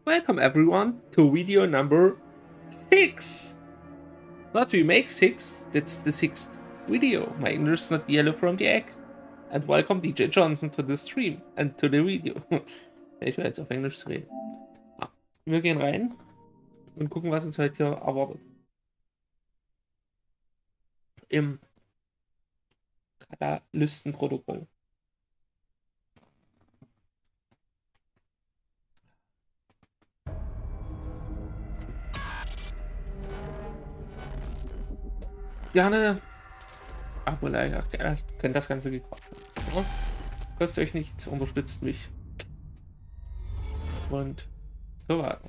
Welcome everyone to video number 6. Not we make 6, that's the 6th video. My English is not yellow from the egg. And welcome DJ Johnson to the stream and to the video. Ich will jetzt auf Englisch reden. Wir gehen rein und gucken, was uns heute hier erwartet. Im Katalystenprotokoll. Gerne Abo, Like, könnt das Ganze gekauft haben. Ja? Kostet euch nichts, unterstützt mich. Und so weiter.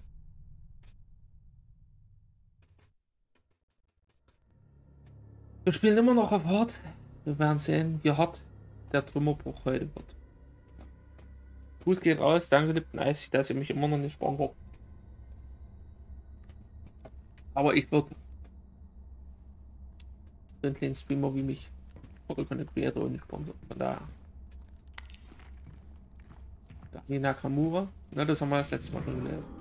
Wir spielen immer noch auf Hard. Wir werden sehen, wie hart der Trümmerbruch heute wird. Fuß geht raus, danke Lipton Ice, dass ihr mich immer noch nicht sponsert. Aber ich würde so einen kleinen Streamer wie mich oder Content Creator und nicht sponsern. Von daher. Dani Nakamura. Na, das haben wir das letzte Mal schon gelesen.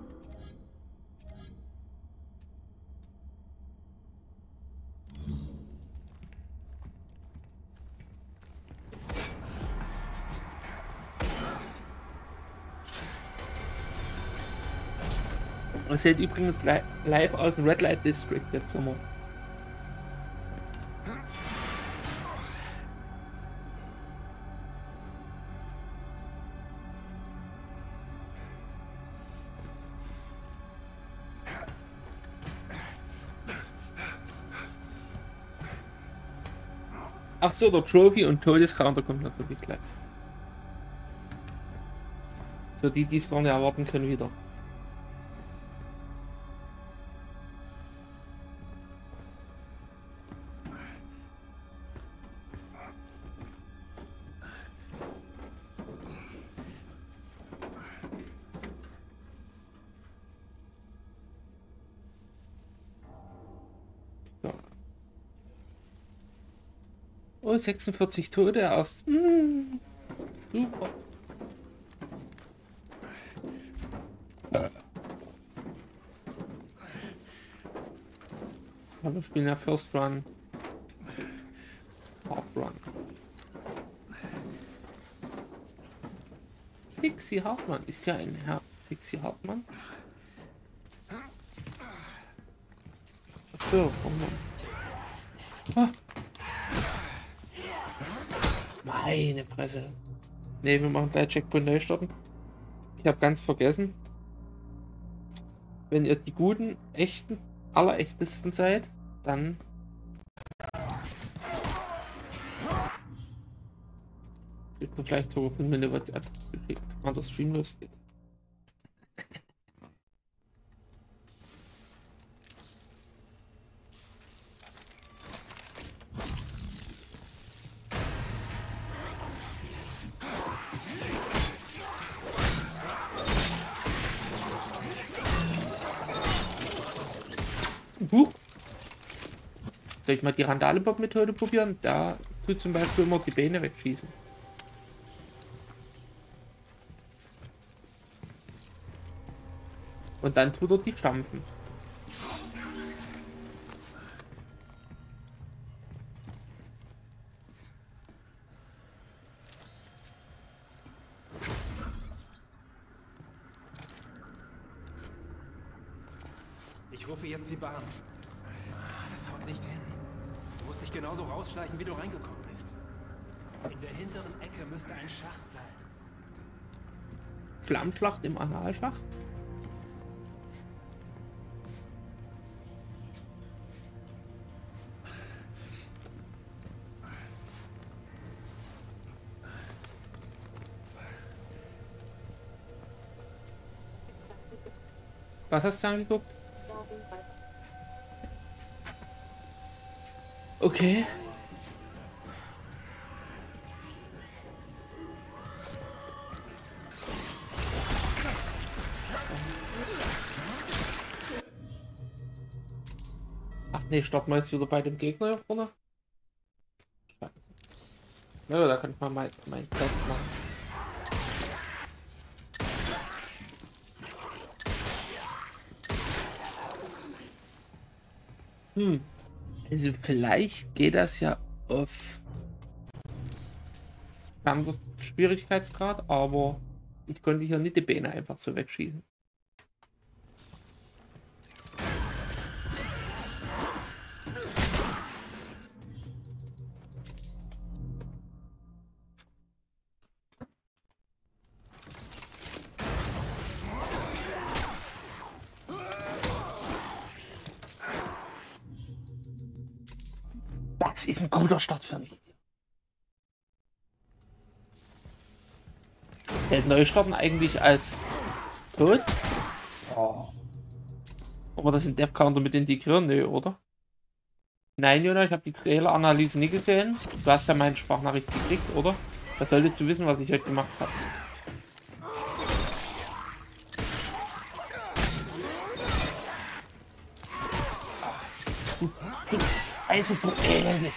Es sieht übrigens live aus dem Red Light District jetzt immer. Ach so, der Trophy und Todescounter kommt natürlich gleich. Für die, die es gar nicht erwarten können, wieder. Oh, 46 Tote erst. Super. Aber wir spielen ja First Run. Hard Run. Fixie Hartmann ist ja ein Herr Fixie Hartmann. Ach so, oh. Meine Fresse. Ne, wir machen gleich Checkpoint neu starten. Ich habe ganz vergessen. Wenn ihr die guten, echten, allerechtesten seid, dann kriegt ihr vielleicht sogar 5 Minuten WhatsApp gekriegt, wann der Stream losgeht. Soll ich mal die Randale-Bob-Methode probieren? Da tut zum Beispiel immer die Beine wegschießen. Und dann tut er die stampfen. Ich rufe jetzt die Bahn. Das haut nicht hin. Du musst dich genauso rausschleichen, wie du reingekommen bist. In der hinteren Ecke müsste ein Schacht sein. Flammschlacht im Analschacht? Was hast du angeguckt? Okay. Ach nee, starten wir jetzt wieder bei dem Gegner hier vorne. Scheiße. Ja, da kann ich mal meinen Test machen. Hm. Also vielleicht geht das ja auf ganz Schwierigkeitsgrad, aber ich konnte hier nicht die Beine einfach so wegschießen. Das ist ein guter Start für ein Video. Hält Neustarten eigentlich als tot? Oh. Aber das in Dev Counter mit integrieren? Nö, oder? Nein, Jona, ich habe die Trailer-Analyse nie gesehen. Du hast ja meine Sprachnachricht gekriegt, oder? Da solltest du wissen, was ich heute gemacht habe. Also, du elendes.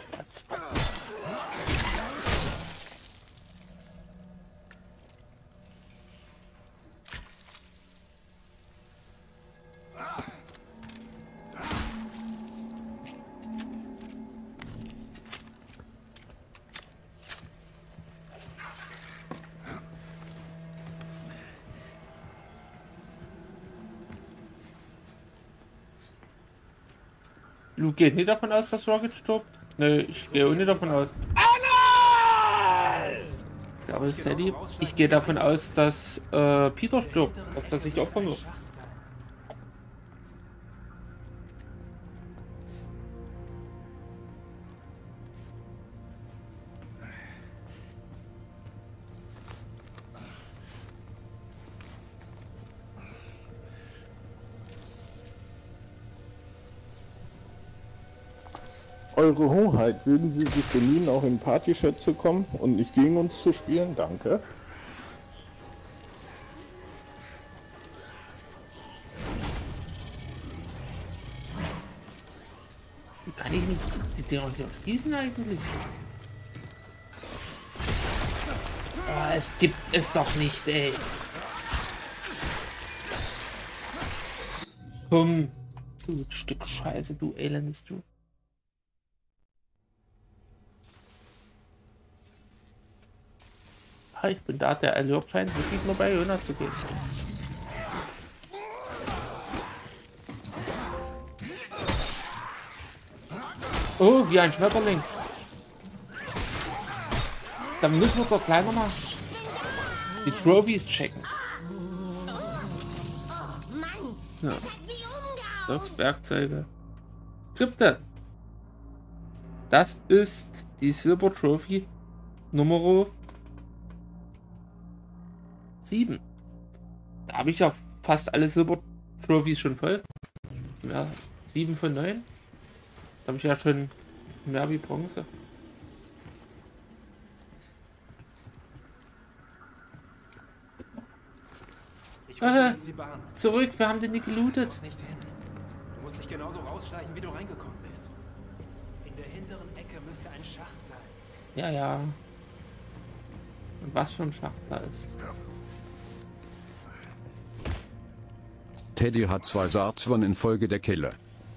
Du gehst nicht davon aus, dass Rocket stirbt? Nö, ich gehe auch nicht davon aus. Aber Sadie, ich gehe davon aus, dass Peter stirbt, dass er sich opfern wird. Eure Hoheit, würden Sie sich bemühen, auch in Party-Chat zu kommen und nicht gegen uns zu spielen? Danke. Wie kann ich nicht die Dinger hier schießen eigentlich? Oh, es gibt es doch nicht, ey. Komm, du Stück Scheiße, du elendes du. Ah, ich bin da, der Alert scheint wirklich nur bei Jona zu gehen. Oh, wie ein Schmetterling. Dann müssen wir doch gleich nochmal die Trophies checken. Ja. Das Werkzeuge. Skripte. Das ist die Silber Trophy Nummer 7. Da habe ich ja fast alle Silber Trophies schon voll. Ja, 7 von 9. Da habe ich ja schon mehr wie Bronze. Zurück, wir haben den nicht gelootet. Nicht hin. Du musst dich genauso rausschleichen, wie du reingekommen bist. In der hinteren Ecke müsste ein Schacht sein. Ja, ja. Und was für ein Schacht da ist. Teddy hat 2 Sarzwon in Folge der Killer.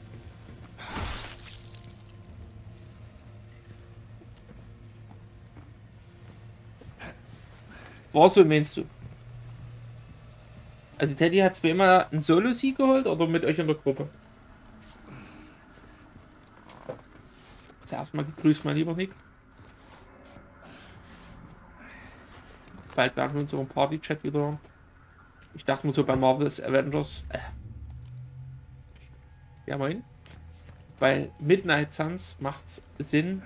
So meinst du? Also Teddy hat zweimal einen Solo-Sieg geholt oder mit euch in der Gruppe? Zuerst mal gegrüßt, mein lieber Nick. Bald werden wir unseren Party-Chat wieder. Ich dachte mir so bei Marvel's Avengers. Ja, moin. Bei Midnight Suns macht es Sinn.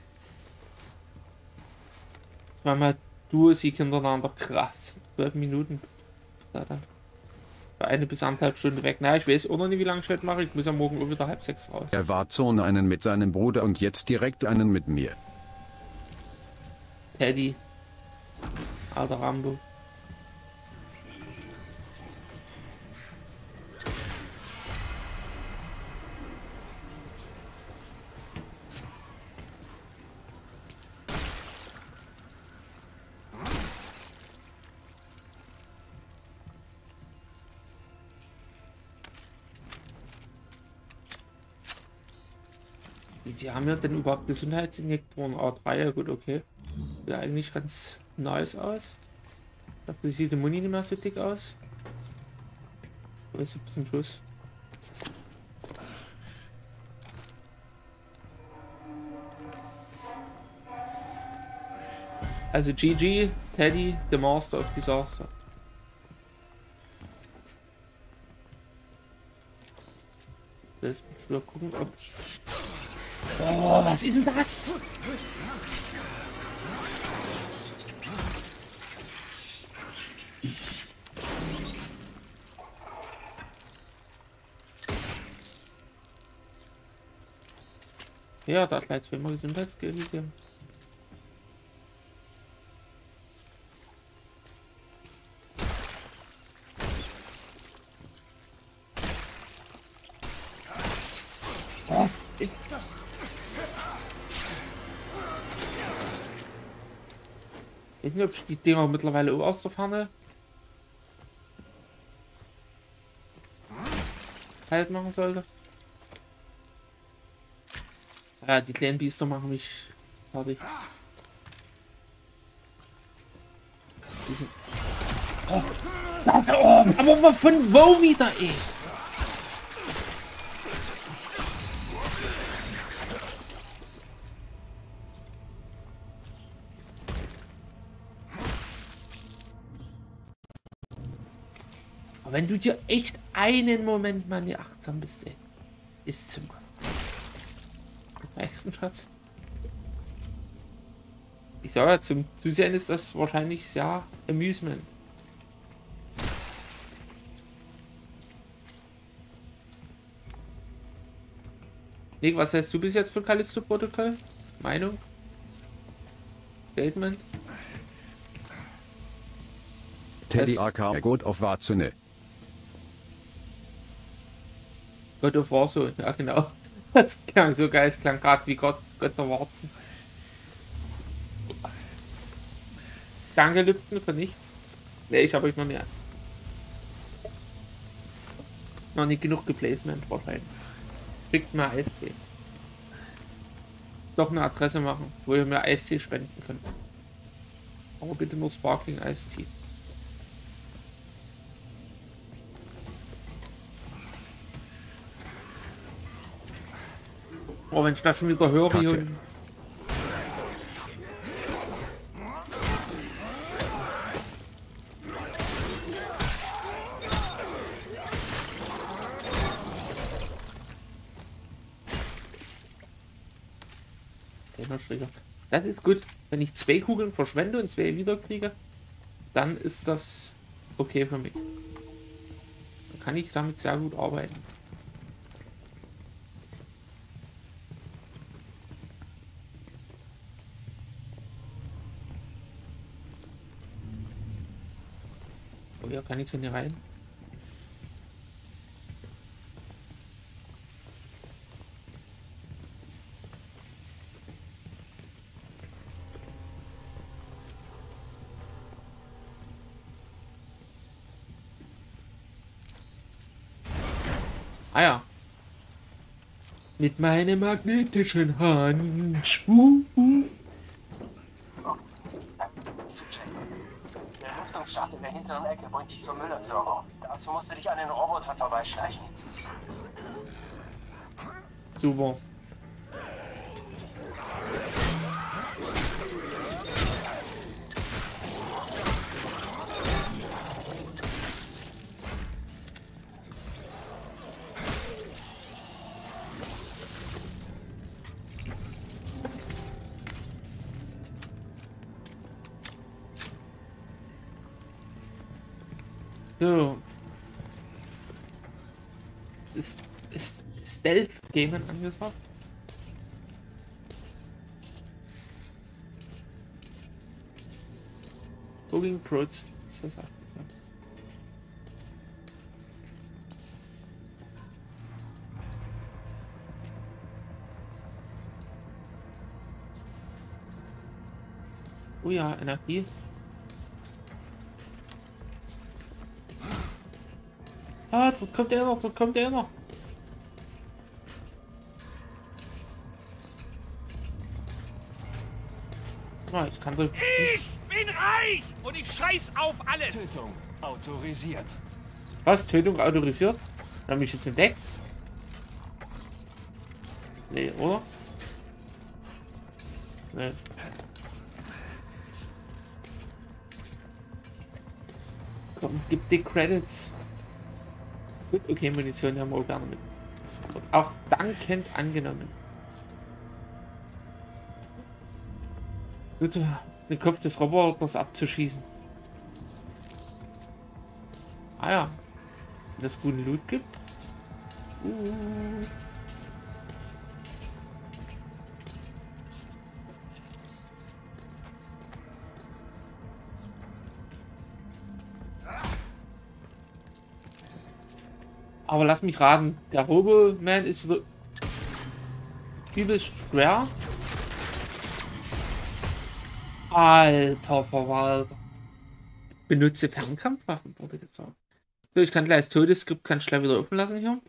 Zweimal Duo-Sieg hintereinander. Krass. 12 Minuten. Da dann. Bei 1 bis 1,5 Stunden weg. Naja, ich weiß auch noch nicht, wie lange ich heute mache. Ich muss ja morgen auch wieder 5:30 raus. Er war Zone einen mit seinem Bruder und jetzt direkt einen mit mir. Teddy. Alter Rambo. Wie viel haben wir denn überhaupt Gesundheitsinjektoren? A3, ja gut, okay. Sieht eigentlich ganz nice aus. Dafür sieht die Muni nicht mehr so dick aus. Da ist ein bisschen Schuss. Also GG, Teddy, the Master of Disaster. Jetzt muss ich wieder gucken, ob... Oh, was ist denn das? Ja, da hat gleich zweimal Gesundheitsskill gegeben. Oh, ich weiß nicht, ob ich die Dinger mittlerweile auch aus der Ferne halt machen sollte. Ja, die kleinen Biester machen mich fertig. Die sind... Oh, da ist er oben. Aber von wo wieder, ey? Aber wenn du dir echt einen Moment mal nicht achtsam bist, ey, ist zum nächsten Schatz. Ich sage ja, zum Zusehen ist das wahrscheinlich sehr amusement. Nick, was heißt du bis jetzt von Callisto-Protokoll? Meinung? Statement? Teddy aka God of Warzone. God of Warzone, ja genau. Das klang so geil, es klang gerade wie Gott der Warzen. Danke Lübten für nichts. Ne, ich habe euch noch mehr. Noch nicht genug geplacement wahrscheinlich. Kriegt mal Eistee. Doch eine Adresse machen, wo ihr mir Eistee spenden könnt. Aber bitte nur Sparkling Eistee. Oh, wenn ich das schon wieder höre hier. Und das ist gut. Wenn ich 2 Kugeln verschwende und 2 wieder kriege, dann ist das okay für mich. Dann kann ich damit sehr gut arbeiten. Oh ja, kann ich denn hier rein? Ah ja. Mit meinem magnetischen Handschuh. Zu checken. Der Lüftungsschacht in der hinteren Ecke bringt dich zum Müllentsorgung. Dazu musst du dich an den Robotern vorbeischleichen. Super. So. Es ist Stealth-Gamen angesagt. Cooking Prots. Oh ja, Energie. Ah, dort kommt er noch, dort kommt er noch. mal, ich kann doch bestimmt... Ich bin reich und ich scheiß auf alles. Tötung autorisiert. Was? Tötung autorisiert? Haben mich jetzt entdeckt? Nee, oder? Nee. Komm, gib die Credits. Gut, okay, Munition haben wir auch gerne mit. Und auch dankend angenommen. Bitte, den Kopf des Roboters abzuschießen. Ah ja. Wenn es guten Loot gibt. Aber lass mich raten, der Robo-Man ist so übelst schwer. Alter Verwalter. Benutze Fernkampfwaffen, wurde gesagt. So, ich kann gleich das Todesskript ganz schnell wieder offen lassen hier.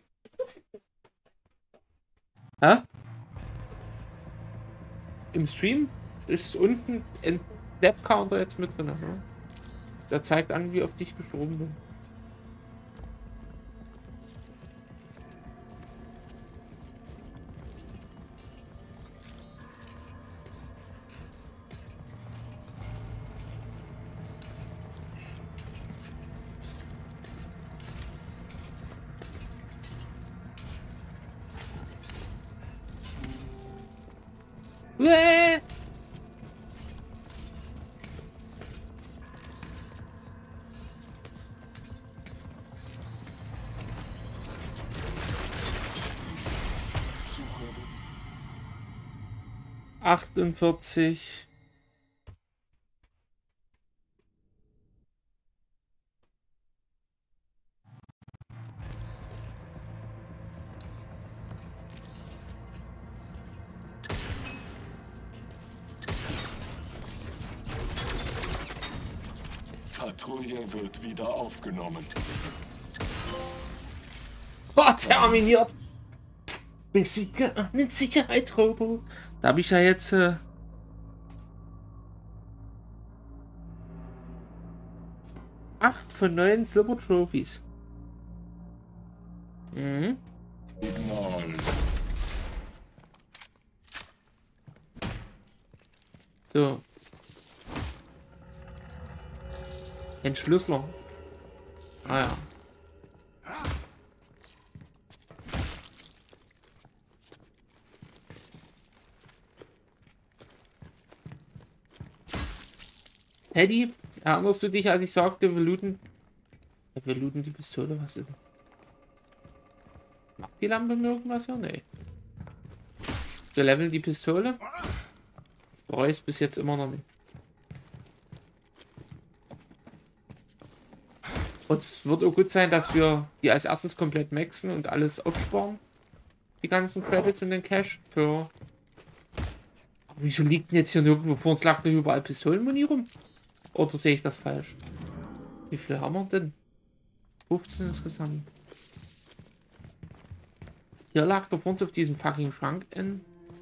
Hä? Im Stream ist unten ein Death Counter jetzt mit drin. Ne? Der zeigt an, wie oft ich gestorben bin. Bäh! 48. Patrouille wird wieder aufgenommen. Oh, terminiert. Besiege einen Sicherheitsrobo. Da habe ich ja jetzt 8 von 9 Silber Trophies. Mhm. Signal. So. Entschlüsselung. Ah ja. Teddy, erinnerst du dich, als ich sagte, wir looten die Pistole? Was ist denn? Macht die Lampe mir irgendwas? Ja, nee. Wir leveln die Pistole. Bereue es bis jetzt immer noch nicht. Und es wird auch gut sein, dass wir die als erstes komplett maxen und alles aufsparen. Die ganzen Credits und den Cash für... Aber wieso liegt denn jetzt hier nirgendwo vor uns? Lag doch überall Pistolenmuni rum? Oder sehe ich das falsch? Wie viel haben wir denn? 15 insgesamt. Hier lag doch vor uns auf diesem fucking Schrank ein...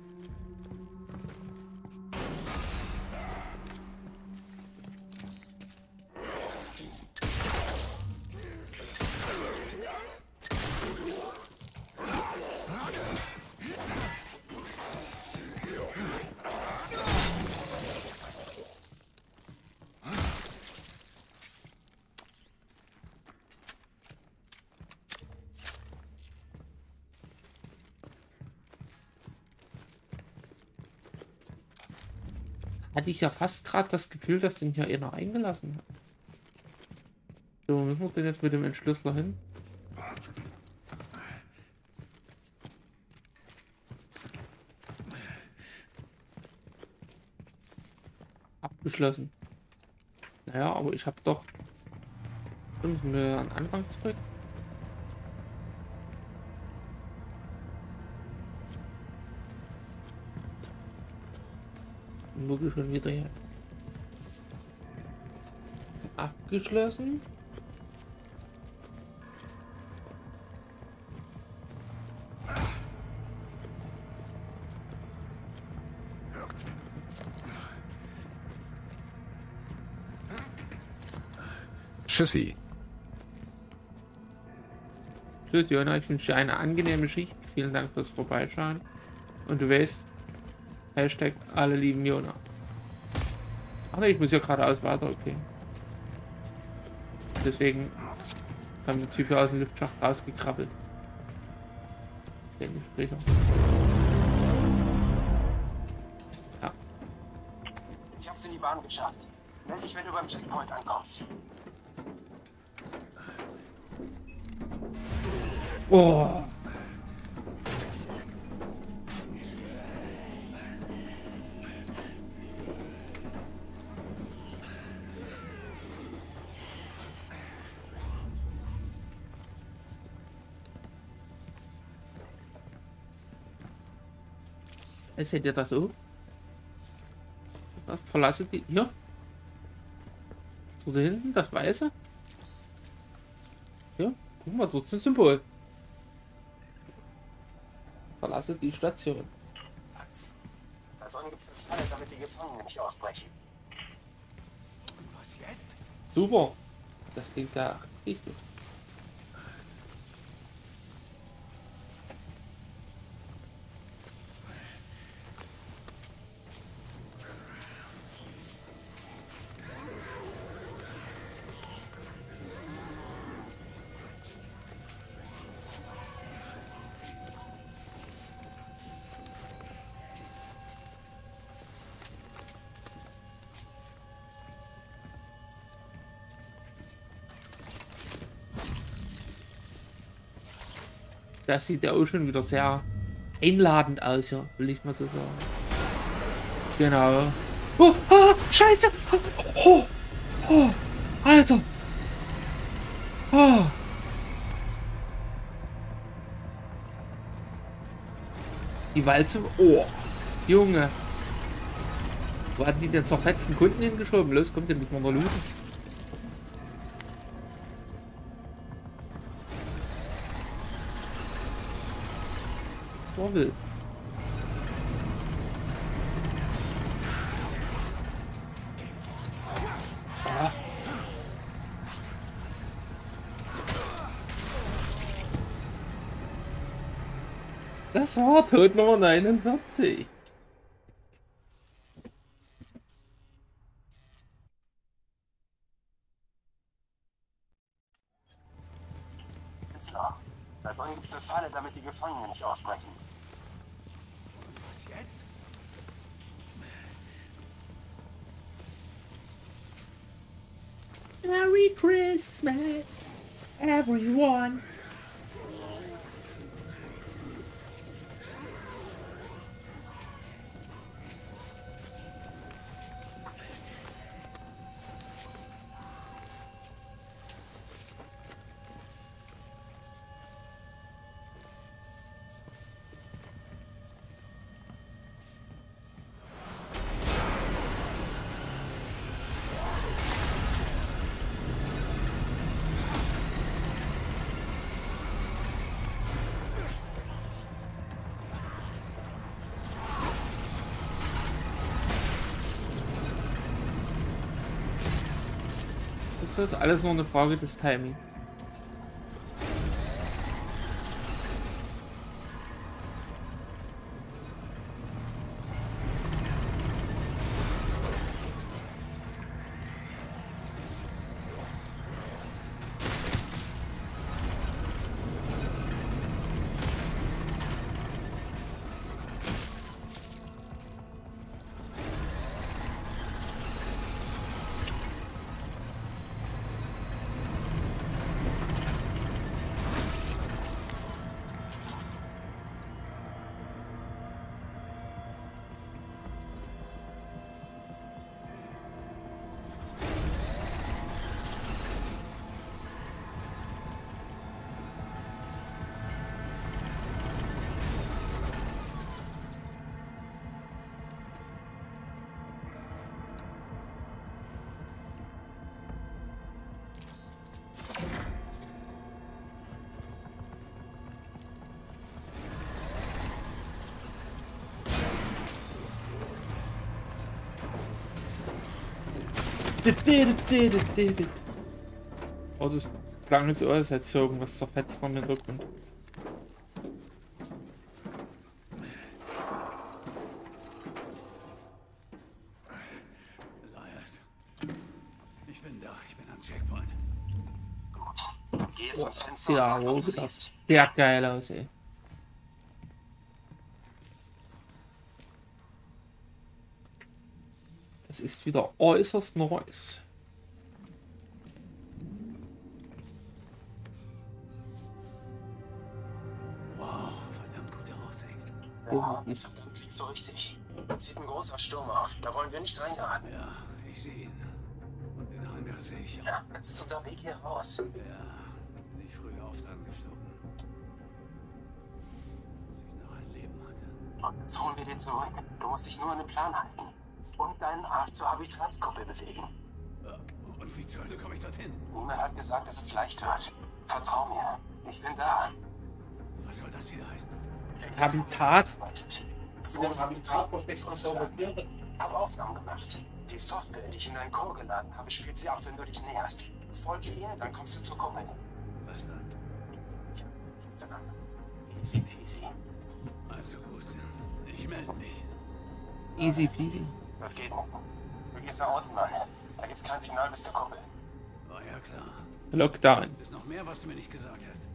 Hatte ich ja fast gerade das Gefühl, dass den hier einer eingelassen hat. So, müssen wir denn jetzt mit dem Entschlüsseler hin? Abgeschlossen. Naja, aber ich habe doch... Müssen wir an den Anfang zurück? Wirklich schon wieder hier. Abgeschlossen. Tschüssi. Tschüss, Jona, ich wünsche dir eine angenehme Schicht. Vielen Dank fürs Vorbeischauen. Und du weißt, Hashtag alle lieben Jona. Ach ne, ich muss ja geradeaus weiter, okay. Deswegen kam der Typ hier aus dem Luftschacht rausgekrabbelt. Den später. Ja. Ich hab's in die Bahn geschafft. Meld dich, wenn du beim Checkpoint ankommst. Oh. Seht ihr das so? Verlasse die. Hier. Dort hinten, das Weiße. Ja, guck mal, dort ist ein Symbol. Verlasse die Station. Da drin gibt's eine Falle, damit die Gefangenen nicht ausbrechen. Was jetzt? Super. Das klingt ja richtig gut. Das sieht ja auch schon wieder sehr einladend aus, ja, will ich mal so sagen. Genau. Oh, oh, Scheiße! Oh, oh, Alter! Oh. Die Walze. Oh, Junge. Wo hatten die den zerfetzten Kunden hingeschoben? Los, kommt ihr mit mal looten. Das war wild. Ah. Das war Tod Nummer 49. Da drin gibt's eine Falle, damit die Gefangenen nicht ausbrechen. Was jetzt? Merry Christmas, everyone. Das ist alles nur eine Frage des Timings. Oh, das klang so, als hätte es irgendwas zerfetzt noch im Hintergrund. Elias, ich bin da. Ich bin am Checkpoint. Geh jetzt ans Fenster und Ja, sag, wohl was du gedacht. siehst. Sehr geil aus, ey. Das ist wieder äußerst nice. Wow, verdammt gute Aussicht. Ja, verdammt liegst du richtig. Sieht ein großer Sturm auf. Da wollen wir nicht reingeraten. Ja, ich sehe ihn. Und den Hangar sehe ich auch. Ja, das ist unser Weg hier raus. Ja, da bin ich früher oft angeflogen. Als ich noch ein Leben hatte. Und jetzt holen wir den zurück. Du musst dich nur an den Plan halten. Und deinen Arsch zur Habitatsgruppe bewegen. Und wie zur Hölle komme ich dorthin? Niemand hat gesagt, dass es leicht wird. Vertrau mir. Ich bin da. Was soll das wieder heißen? Habitat. Vor dem Habitat muss uns sagen. Habe Aufnahmen gemacht. Die Software, die ich in deinen Core geladen habe, spielt sie ab, wenn du dich näherst. Folge ihnen, dann kommst du zur Gruppe. Was dann? Easy peasy. Also gut, ich melde mich. Easy peasy. Das geht nicht. Du gehst da unten an. Da gibt's kein Signal bis zur Kuppel. Oh ja, klar. Lockdown. Ist noch mehr, was du mir nicht gesagt hast?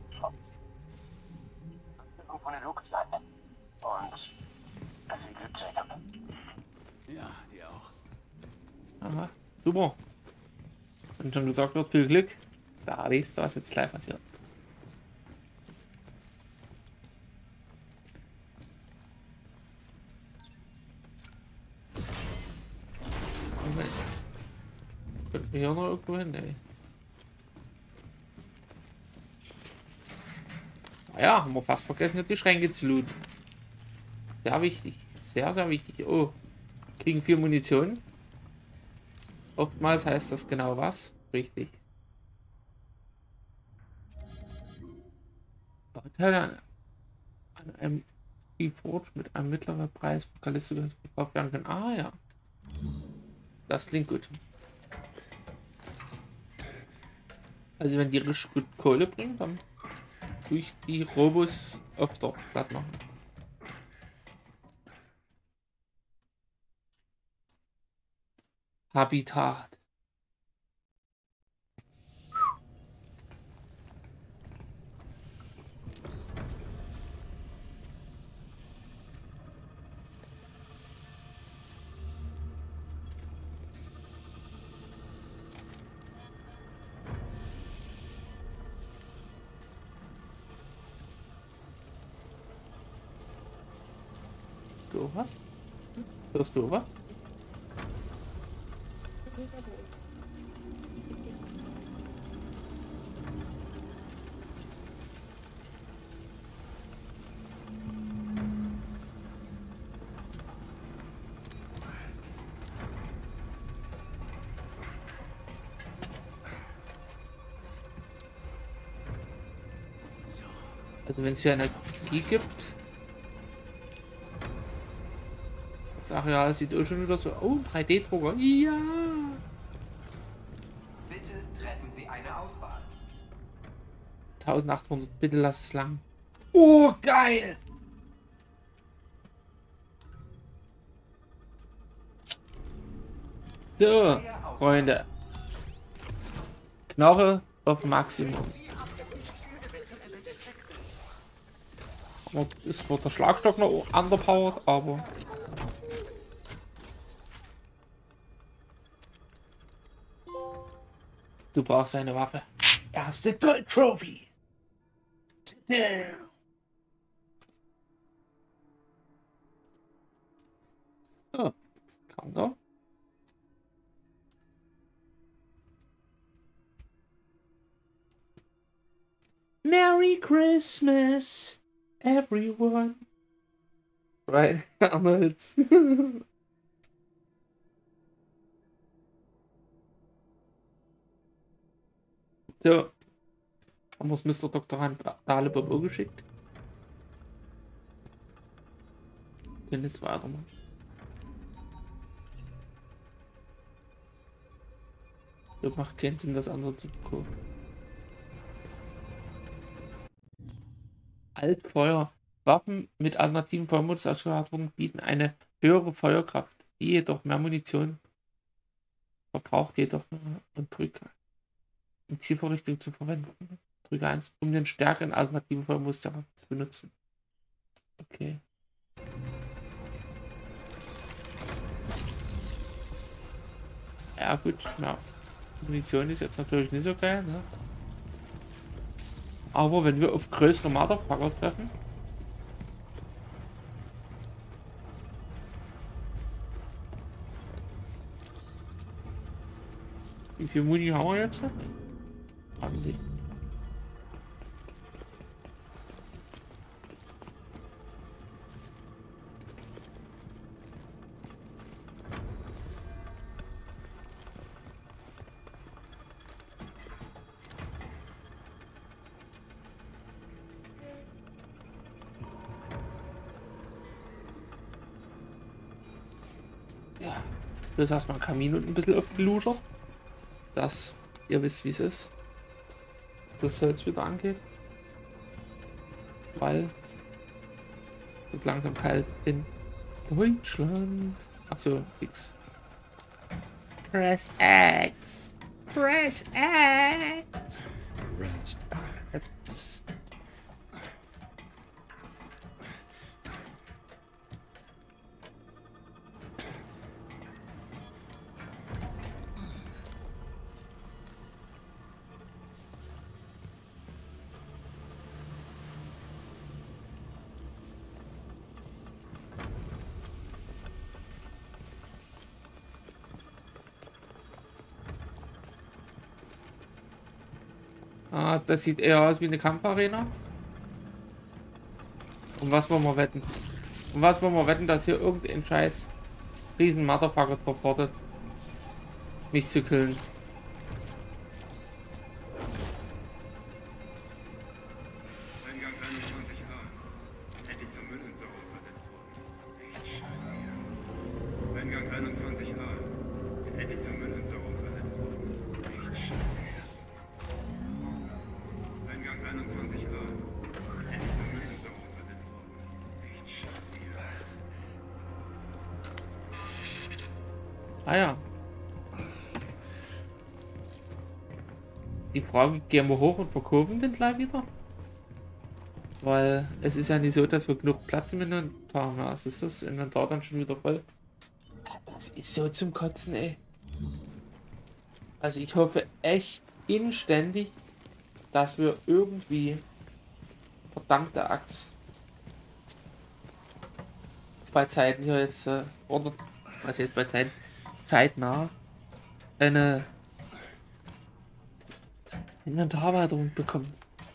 Irgendwo eine Luke sein. Und viel Glück, Jacob. Ja, dir auch. Aha, super. Wenn schon gesagt wird, viel Glück. Da weißt du, was jetzt gleich passiert. Moment. Könnten wir hier noch irgendwo hin? Nee. Ja, haben wir fast vergessen, die Schränke zu looten. Sehr wichtig. Sehr, sehr wichtig. Oh. Kriegen 4 Munition. Oftmals heißt das genau was. Richtig. Bauteile an einem Forge mit einem mittleren Preis für Callisto verkauft werden können. Ah ja. Das klingt gut. Also wenn die richtig gut Kohle bringen, dann tue ich die Robos öfter platt machen. Habitat. Hörst du was? Hörst du was? Also wenn es hier Energie gibt. Das Areal sieht auch schon wieder so. Oh, 3D-Drucker. Ja. Bitte treffen Sie eine Auswahl. 1800. Bitte lass es lang. Oh, geil. So, Freunde. Knarre auf Maximum. Ist zwar der Schlagstock noch underpowered, aber du brauchst eine Waffe. Erste Gold Trophy. So, kann da. Merry Christmas, everyone. Right, Arnold. So, haben wir es Mr. Dr. Dalibor geschickt. Können jetzt weitermachen. So macht keinen Sinn, das andere zu bekommen. Altfeuer. Waffen mit alternativen Feuermodus-Ausstattung bieten eine höhere Feuerkraft, die jedoch mehr Munition verbraucht jedoch und drücke in Zielvorrichtung zu verwenden. Drücke 1, um den stärkeren alternativen Feuermodus der Waffe zu benutzen. Okay. Ja gut, ja. Munition ist jetzt natürlich nicht so geil, ne? Aber wenn wir auf größere Motherfucker treffen, wie viel Muni haben wir jetzt? Haben die. Ja, das heißt, man Kamin und ein bisschen aufgeluschert. Dass ihr wisst, wie es ist. Das jetzt wieder angeht. Weil es wird langsam kalt in Deutschland. Achso, X. Press X. Press X. Press X. Ah, das sieht eher aus wie eine Kampfarena. Und was wollen wir wetten? Und was wollen wir wetten, dass hier irgendein scheiß riesen Motherfucker verfordert, mich zu killen? Eingang 21a. Endlich zum Mündensauer versetzt worden. Echt scheiße hier. Eingang 21a. Endlich zum Mündensauer versetzt worden. Echt scheiße hier. Eingang 21a. Endlich zum Mündensauer versetzt worden. Echt scheiße hier. Ah ja. Die Frage, gehen wir hoch und verkurven den gleich wieder? Weil es ist ja nicht so, dass wir genug Platz im Inventar haben. Also ist das Inventar dann schon wieder voll. Das ist so zum Kotzen, ey. Also ich hoffe echt inständig, dass wir irgendwie, verdammte Axt, bei Zeiten hier jetzt, oder was jetzt bei Zeiten, zeitnah eine Inventarerweiterung bekommen.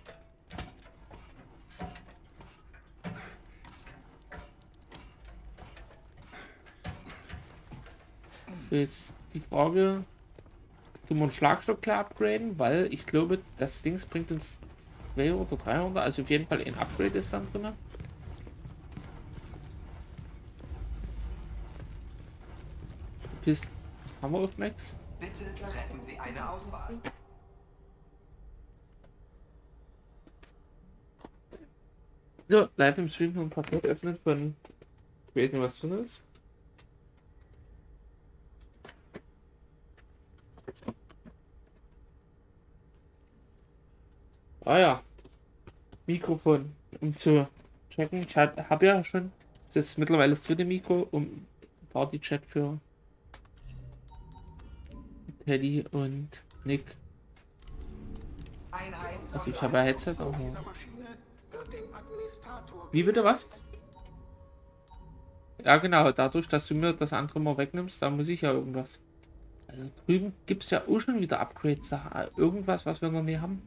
So, jetzt die Frage, tun wir einen Schlagstock klar upgraden, weil ich glaube, das Ding bringt uns 200 oder 300, also auf jeden Fall ein Upgrade ist dann drin. Pistol haben wir auf Max. Bitte treffen Sie eine Auswahl. So, live im Stream ein Paket öffnen von, ich weiß nicht, was drin ist. Ah ja, Mikrofon, um zu checken. Ich habe ja schon, das ist mittlerweile das dritte Mikro, um Party-Chat für Teddy und Nick. Also ich habe ein Headset, aber... Wie bitte, was? Ja genau, dadurch, dass du mir das andere mal wegnimmst, da muss ich ja irgendwas. Also drüben gibt es ja auch schon wieder Upgrades, irgendwas, was wir noch nie haben.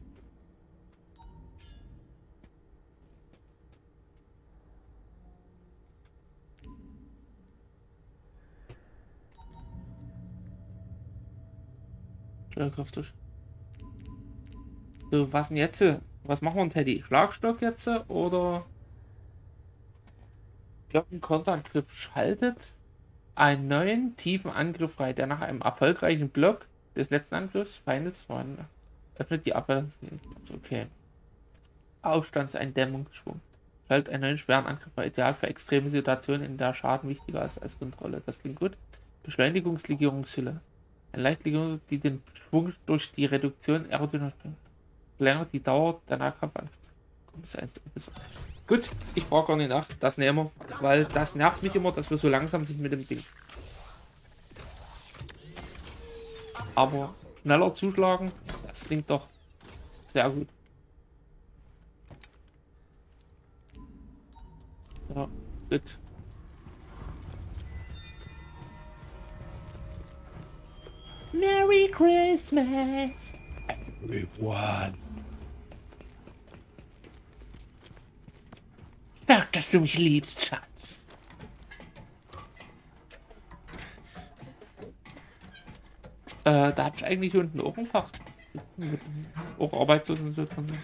Schlagkraft durch. So, was denn jetzt? Was machen wir denn, Teddy? Schlagstock jetzt oder Glockenkonterangriff schaltet einen neuen tiefen Angriff frei, der nach einem erfolgreichen Block des letzten Angriffs Feindes von öffnet die Abwehr. Okay. Aufstandseindämmungsschwung. Fällt einen neuen schweren Angriff war ideal für extreme Situationen, in der Schaden wichtiger ist als Kontrolle. Das klingt gut. Beschleunigungslegierungshülle. Eine Leichtlegierung, die den Schwung durch die Reduktion aerodynamisch verlängert die Dauer der Nahkampfangriffe. Gut, ich brauche gar nicht nach. Das nehmen wir, weil das nervt mich immer, dass wir so langsam sind mit dem Ding. Aber schneller zuschlagen, das klingt doch sehr gut. Ja, gut. Merry Christmas, everyone. Sag, dass du mich liebst, Schatz. Da hab ich eigentlich unten auch ein Fach. Auch Arbeitslosen und so drin.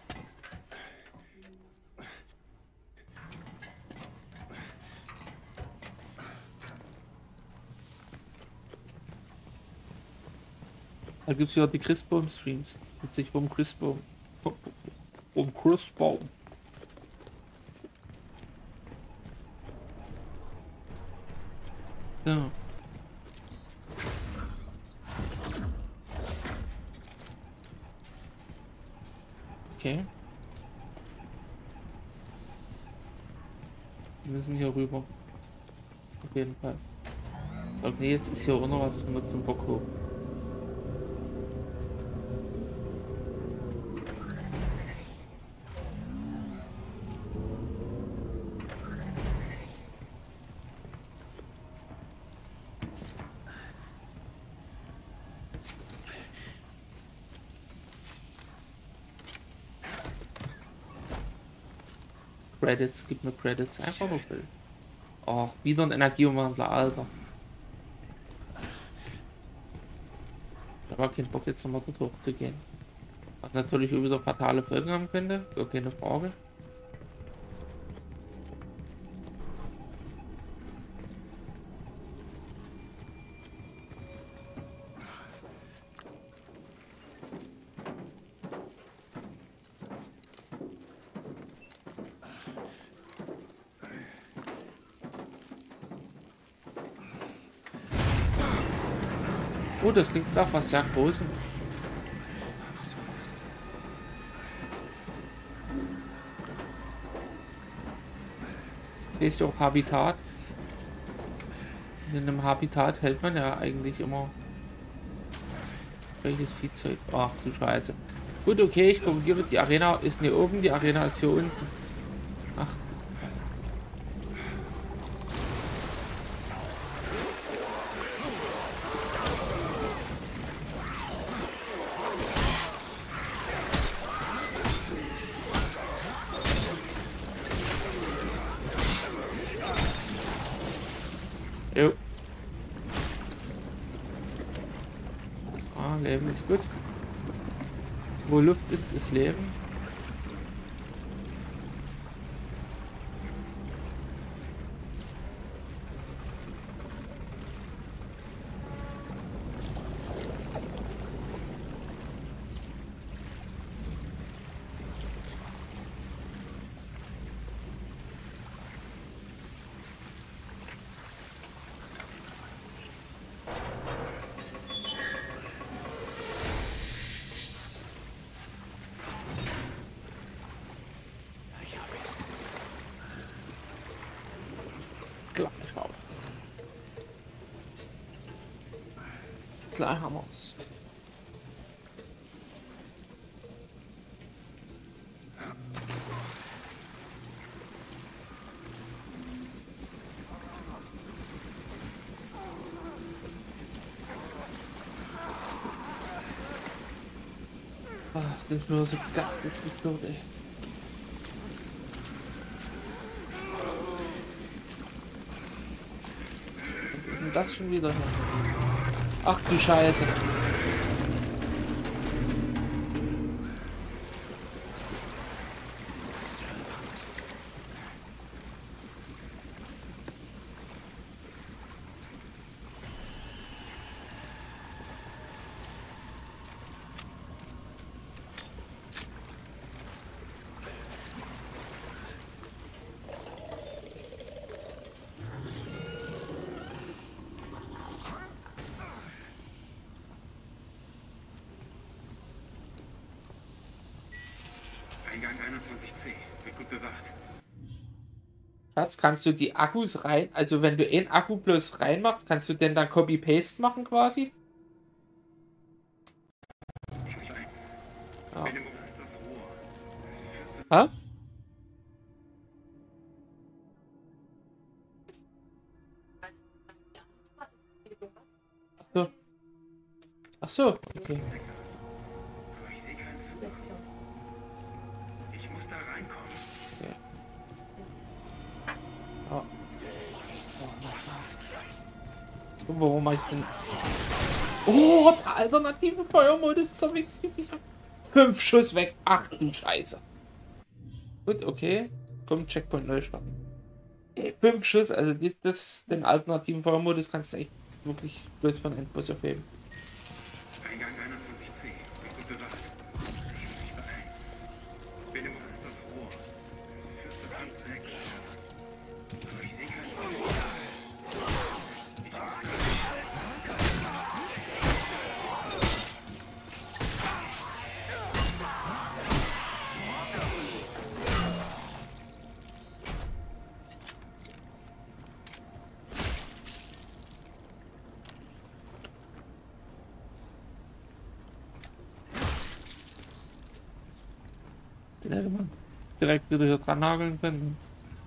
Da gibt es ja die Christbaum-Streams. Geht sich um Christbaum. Um Christbaum. Ja. Okay. Wir müssen hier rüber. Auf jeden Fall. Okay, jetzt ist hier auch noch was drin zum Bockhof. Credits, gib mir Credits, einfach nur Bild. Oh, wieder ein Energieumwandler, Alter. Ich habe keinen Bock jetzt nochmal dort hoch zu gehen. Was natürlich wieder fatale Folgen haben könnte, gar keine Frage. Oh, das klingt nach was sehr Großem. Hier ist auch Habitat. In einem Habitat hält man ja eigentlich immer welches Viehzeug. Ach du Scheiße. Gut, okay, ich korrigiere. Die Arena ist hier oben, die Arena ist hier unten. Ach. Jo. Ah, Leben ist gut. Wo Luft ist, ist Leben. Klar haben wir's. Ach, das sind nur so ganz gut, ey. Was ist denn das schon wieder? Ach du Scheiße. 21C. Wird gut bewacht. Schatz, kannst du die Akkus rein, also wenn du einen Akku bloß reinmachst, kannst du denn dann Copy-Paste machen quasi? Ich mich ein. Ja. Minimum ist das Rohr. Es führt zu... Hä? Ach so. Ach so, okay. Aber ich sehe keinen Zugang. Ich muss da reinkommen. Okay. Oh. Und warum mache ich denn... Oh, der alternative Feuermodus zum X-Typ. 5 Schuss weg. Ach du Scheiße. Gut, okay. Komm, Checkpoint neu starten. 5 Schuss, also den alternativen Feuermodus kannst du echt wirklich bloß von Endboss aufheben. Eingang 21C. Wird gut bewacht. Ich muss mich beeilen. Minimum ist das Rohr. Es führt zu Tank 6. Aber ich sehe keinen Zugang. Ich muss da rein. Den hätte man direkt wieder hier dran nageln können.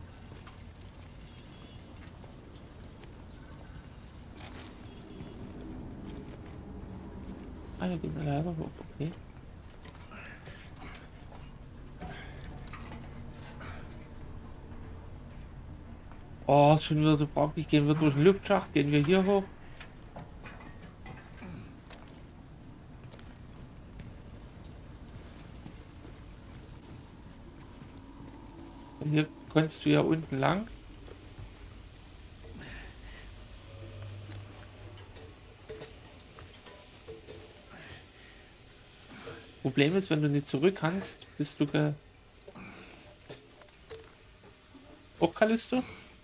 Ah ja, die Leiter, okay. Oh, ist schon wieder so praktisch. Gehen wir durch den Luftschacht, gehen wir hier hoch. Und hier kannst du ja unten lang. Problem ist, wenn du nicht zurück kannst, bist du Oh, Callisto.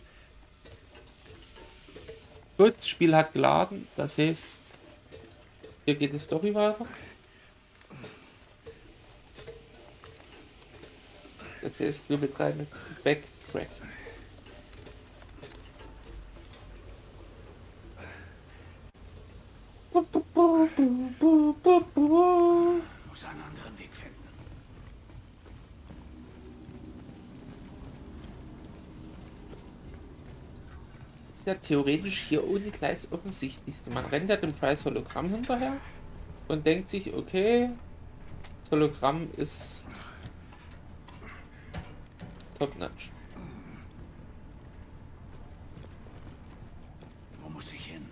Gut, das Spiel hat geladen. Das heißt, hier geht die Story weiter. Das heißt, wir betreiben jetzt Backtrack. Muss einen anderen Weg finden. Ja, theoretisch hier ohne Gleis offensichtlichste. Man rennt ja dem Preis Hologramm hinterher und denkt sich, okay, das Hologramm ist top-notch. Wo muss ich hin?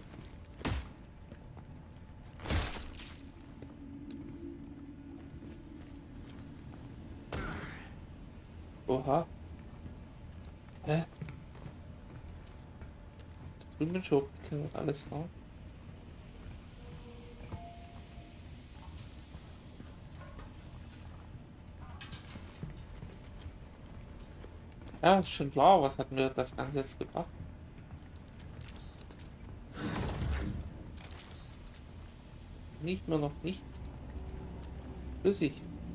Oha. Hä? Drüben bin ich hochgeklettert, alles drauf. Ja, ist schon klar, was hat mir das Ganze jetzt gebracht? Nicht mehr noch nicht flüssig.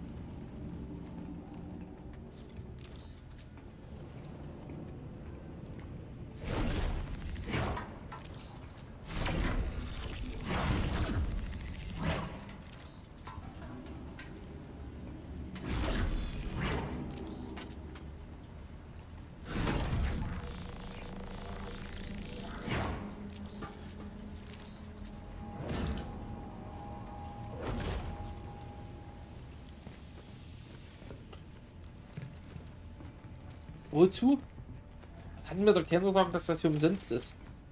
Wozu? Kann mir doch keiner sagen, dass das hier umsonst ist.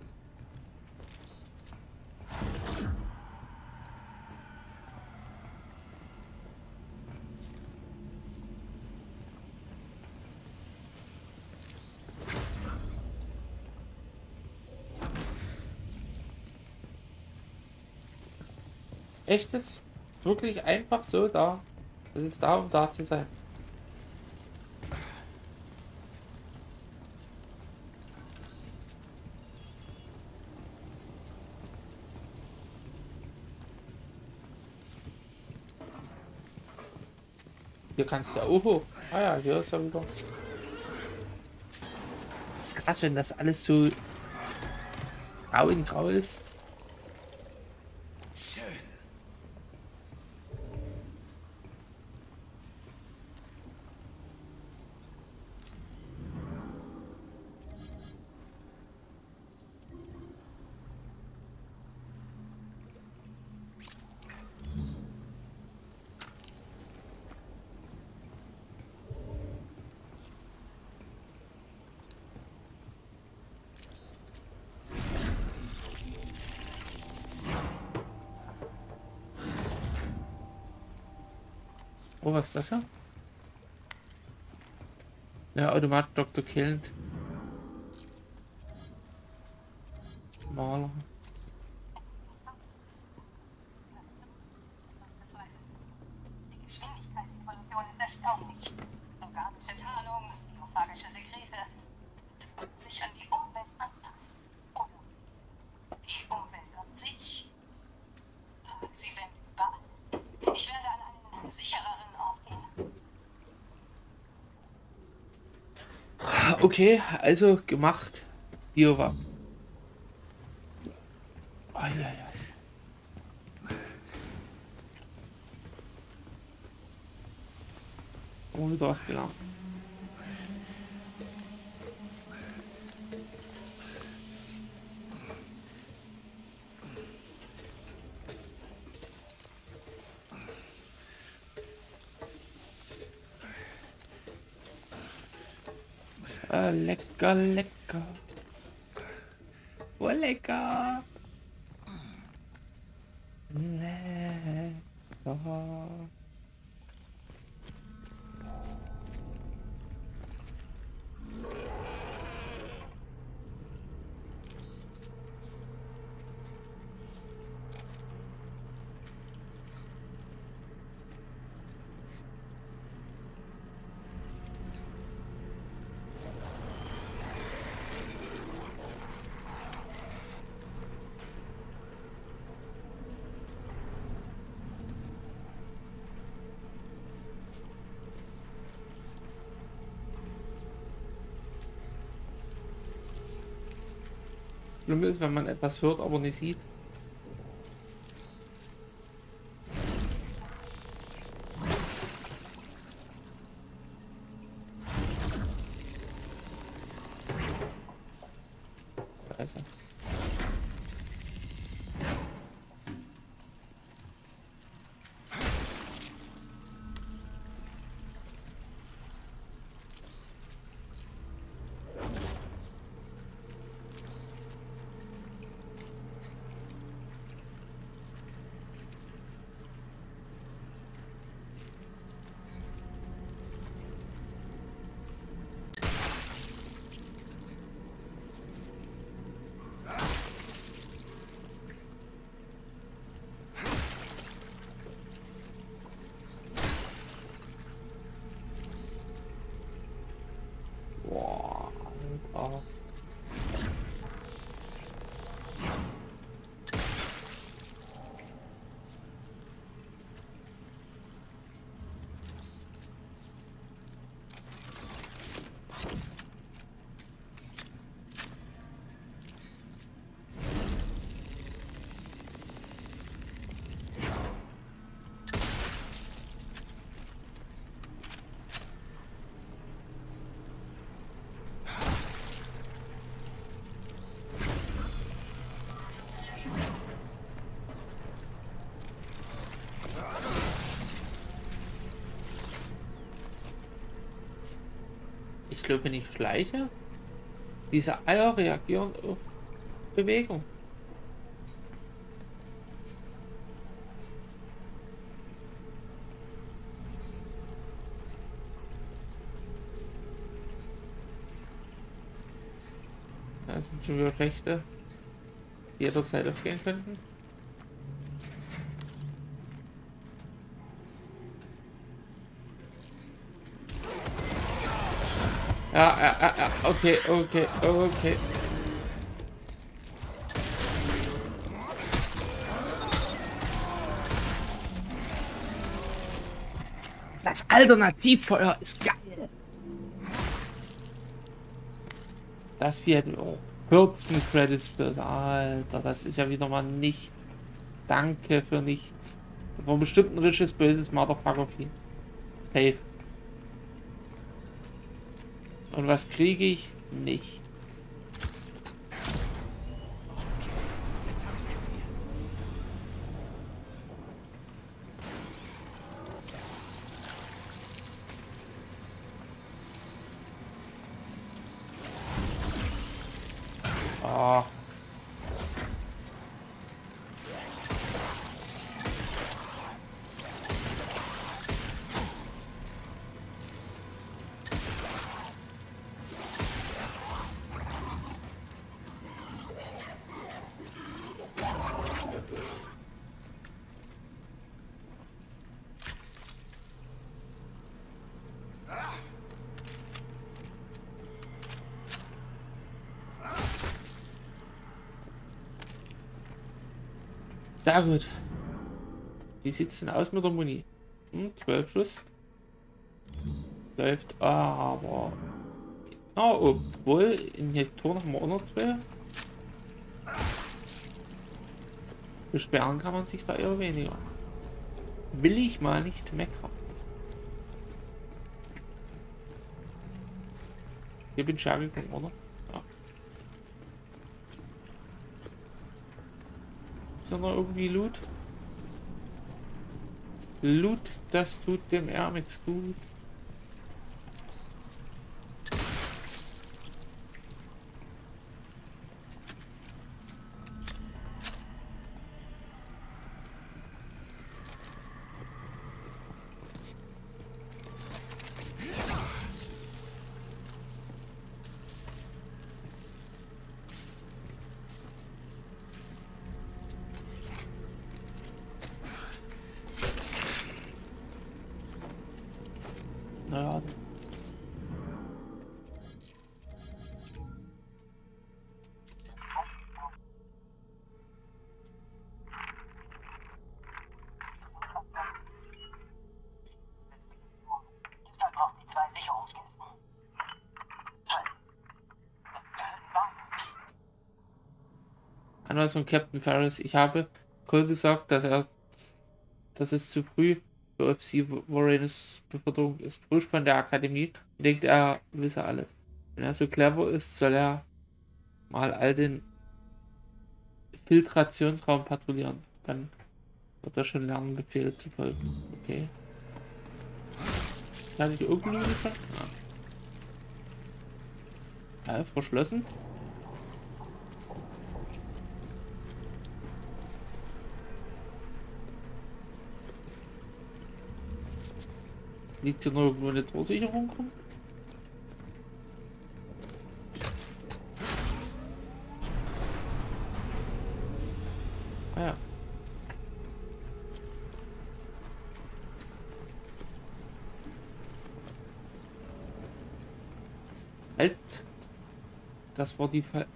Echt jetzt? Wirklich einfach so da? Es ist da, um da zu sein. Hier kannst du ja auch hoch. Ah ja, hier ist er wieder. Krass, wenn das alles so grau in grau ist. Schön. Oh, was ist das hier? Ja, Automat Dr. Killend. Maler. Die Geschwindigkeit der Evolution ist erstaunlich. Organische Tarnung, biophagische Sekrete, und sich an die Umwelt anpasst. Oder die Umwelt an sich. Sie sind überall. Ich werde an einen sichereren Ort gehen. Okay, also gemacht. Hier war. Eieiei. Oh, wieder was gelernt. Lecker, lecker. Oh, lecker. Lecker. Schlimm ist, wenn man etwas hört, aber nicht sieht. Da ist er. Boah, Alter. Ich glaube, wenn ich schleiche, diese Eier reagieren auf Bewegung. Da sind schon wieder Rechte, die jederzeit aufgehen könnten. Ja, okay. Das Alternativfeuer ist geil. Das wird 14 Credits Bild. Alter, das ist ja wieder mal nicht. Danke für nichts. Das war bestimmt ein richtiges böses Motherfucker-Vieh. Safe. Und was kriege ich? Nicht. Jetzt habe ich es kapiert. Ah. Sehr gut. Wie sieht's denn aus mit der Muni? 12 Schuss. Läuft aber. Obwohl, Injektoren haben wir auch noch 2. Beschweren kann man sich da eher weniger. Will ich mal nicht meckern. Hier bin ich hergekommen, oder? Ja. Ist da noch irgendwie Loot? Loot, das tut dem Ermix gut. Naja. Deshalb braucht die 2 Sicherungskisten. Anweisung Captain Ferris. Ich habe Cole gesagt, dass es zu früh für FC Warren's Beförderung ist. Frisch von der Akademie und denkt, er wisse alles. Wenn er so clever ist, soll er mal all den Filtrationsraum patrouillieren. Dann wird er schon lernen, Befehle zu folgen. Okay. Hatte ich irgendwie gesagt? Ja, verschlossen. Liegt hier noch irgendwo eine Torsicherung rum? Ah ja. Halt! Das war die Fall.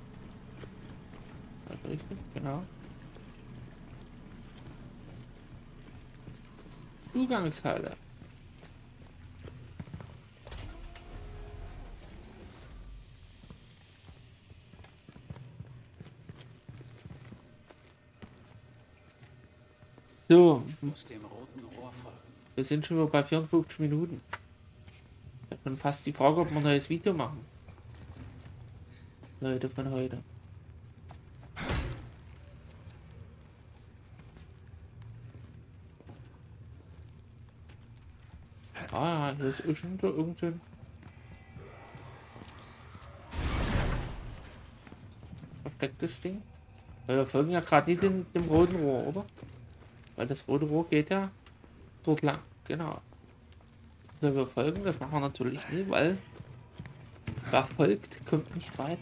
Richtig, genau. Zugangshalle. So, Muss dem roten Rohr folgen. wir sind schon wieder bei 54 Minuten. Ich habe schon fast die Frage, ob wir ein neues Video machen. Leute von heute. Ah ja, hier ist auch schon wieder irgend so ein verstecktes Ding. Weil wir folgen ja gerade nicht dem roten Rohr, oder? Weil das rote Rohr geht ja dort lang. Genau. Also wir folgen, das machen wir natürlich nicht, weil wer folgt, kommt nicht weit.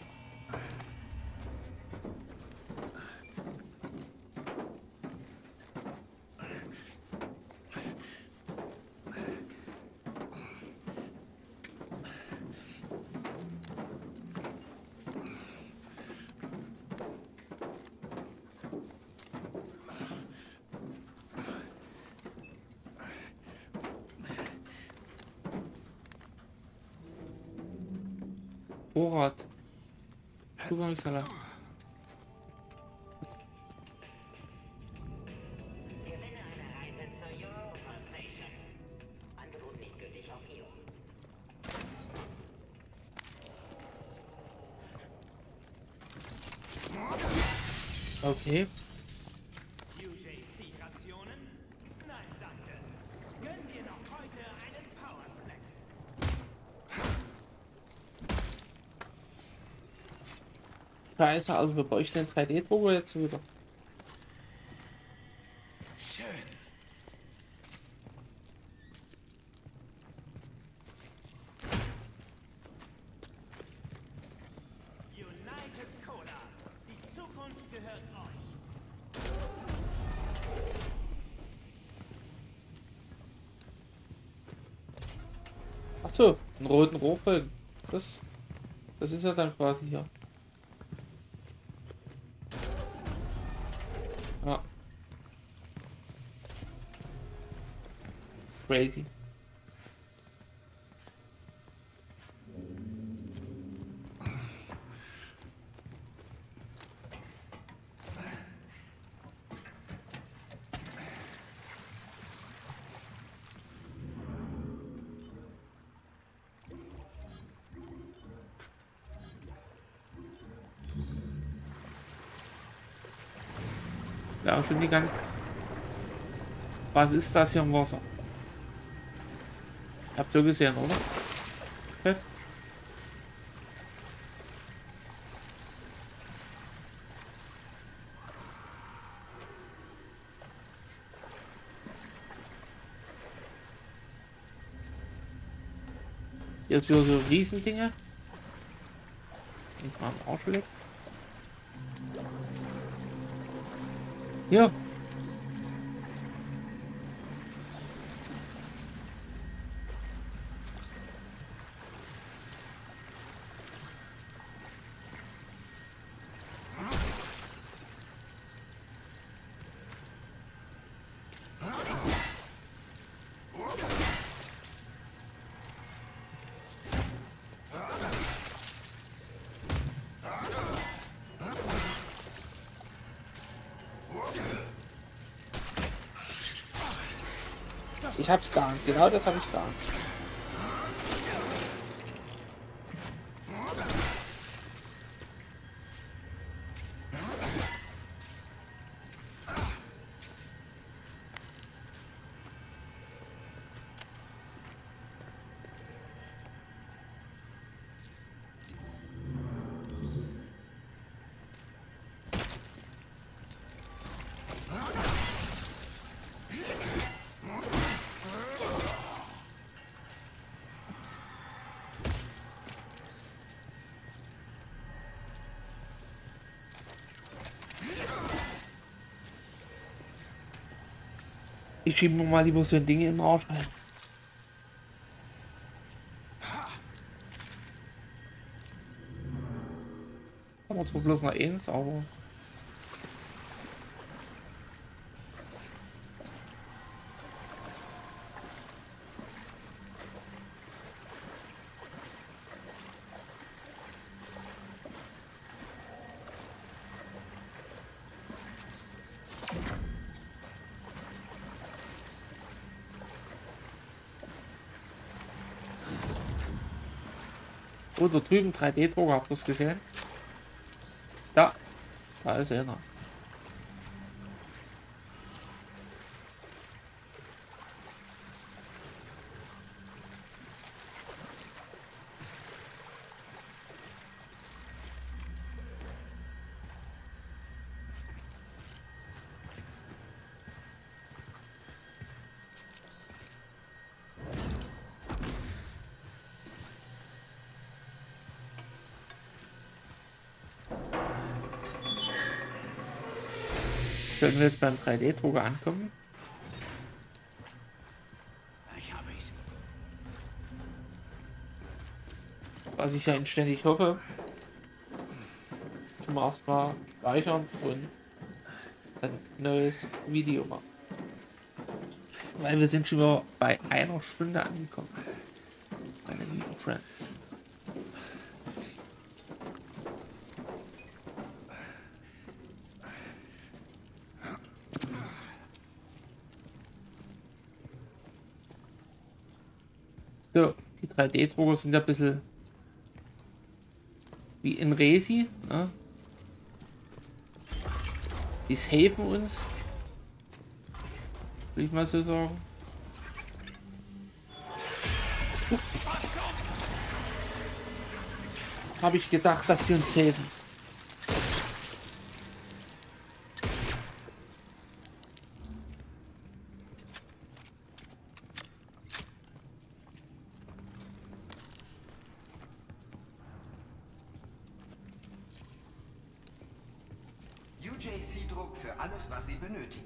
Vorrat. Zugangssalat. Okay. UJC-Rationen? Nein, danke. Gönn dir noch heute einen Power-Snack. Scheiße, also wir bräuchten den 3D-Drucker jetzt wieder. Schön. United Cola. Die Zukunft gehört euch. Ach so, einen roten Rohfilm. Das ist ja dann quasi hier. Ja. Crazy. Ja, schon die ganze. Was ist das hier im Wasser? Habt ihr gesehen, oder? Okay. Jetzt wieder so Riesendinge. Ich mal am Arsch legt. Ja. Ich hab's geahnt, genau das habe ich geahnt. Ich schiebe mir mal lieber so ein Ding in den Arsch rein. Haben wir zwar bloß noch eins, aber... Oh, da drüben 3D-Drucker, habt ihr das gesehen? Da ist einer. Können wir jetzt beim 3D-Drucker ankommen? Ich habe es. Was ich ja inständig hoffe. Ich muss erstmal speichern und ein neues Video machen. Weil wir sind schon wieder bei 1 Stunde angekommen. Meine lieben Friends. 3D-Drucker sind ja ein bisschen wie in Resi, ne? Die safen uns, will ich mal so sagen. Habe ich gedacht, dass die uns safen. UJC-Druck für alles, was Sie benötigen.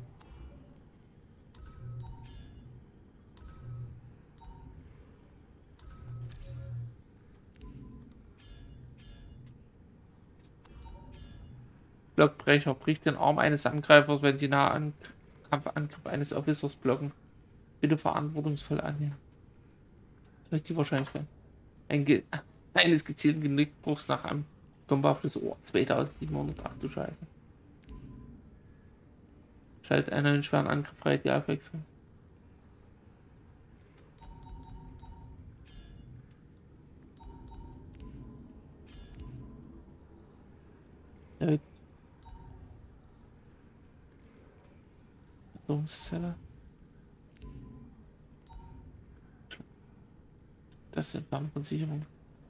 Blockbrecher bricht den Arm eines Angreifers, wenn sie Kampfangriff eines Officers blocken. Bitte verantwortungsvoll annehmen. Soll ich die Wahrscheinlichkeit? Eines gezielten Genickbruchs nach einem Bombenabschluss. Oh, 2700. Ach du Scheiße. Schaltet einen neuen schweren Angriff frei, die Abwechslung. Zelle. Das sind Wärmeversicherung.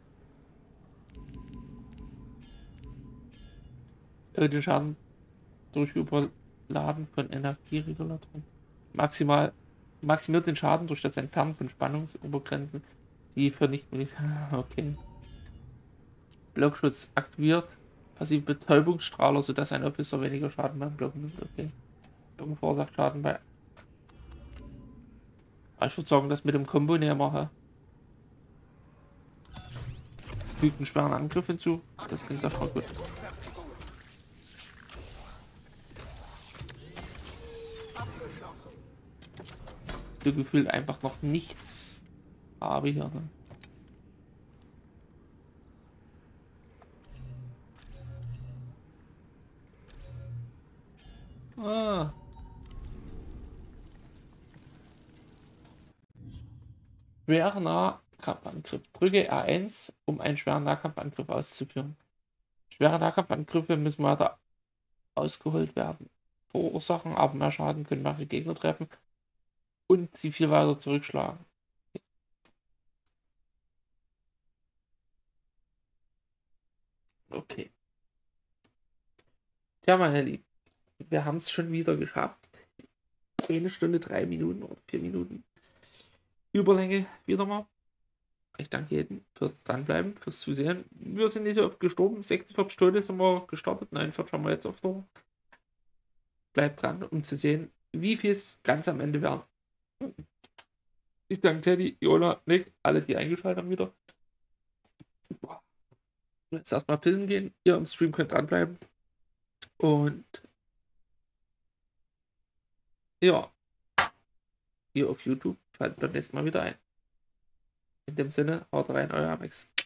Den Schaden durch Überladen von Energieregulatoren. Maximiert den Schaden durch das Entfernen von Spannungsobergrenzen, die für nicht okay. Blockschutz aktiviert. Passive Betäubungsstrahler, sodass ein Officer weniger Schaden beim Blocken nimmt. Okay. Blocken verursacht Schaden bei. Ich würde sagen, das mit dem Combo näher mache. Fügt einen schweren Angriff hinzu. Das klingt doch schon gut. So gefühlt einfach noch nichts habe hier. Ne? Ah. Schwerer Nahkampfangriff. Drücke R1, um einen schweren Nahkampfangriff auszuführen. Schwere Nahkampfangriffe müssen weiter ausgeholt werden. Verursachen aber mehr Schaden, können mehrere Gegner treffen und sie viel weiter zurückschlagen. Okay. Ja, meine Lieben, wir haben es schon wieder geschafft. 1 Stunde, 3 Minuten oder 4 Minuten. Überlänge wieder mal. Ich danke jedem fürs Dranbleiben, fürs Zusehen. Wir sind nicht so oft gestorben. 46 Stunden sind wir gestartet, 49 haben wir jetzt auf der. Bleibt dran, um zu sehen, wie viel es ganz am Ende werden. Ich danke Teddy, Jola, Nick, alle, die eingeschaltet haben wieder. Jetzt erstmal pissen gehen. Ihr im Stream könnt dranbleiben. Und ja, ihr auf YouTube schaltet beim nächsten Mal wieder ein. In dem Sinne, haut rein, euer Amex.